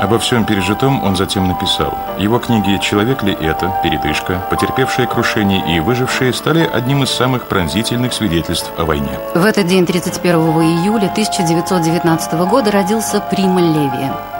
Обо всем пережитом он затем написал. Его книги «Человек ли это?», «Передышка», «Потерпевшие крушение» и «Выжившие» стали одним из самых пронзительных свидетельств о войне. В этот день, 31 июля 1919 года, родился Примо Леви.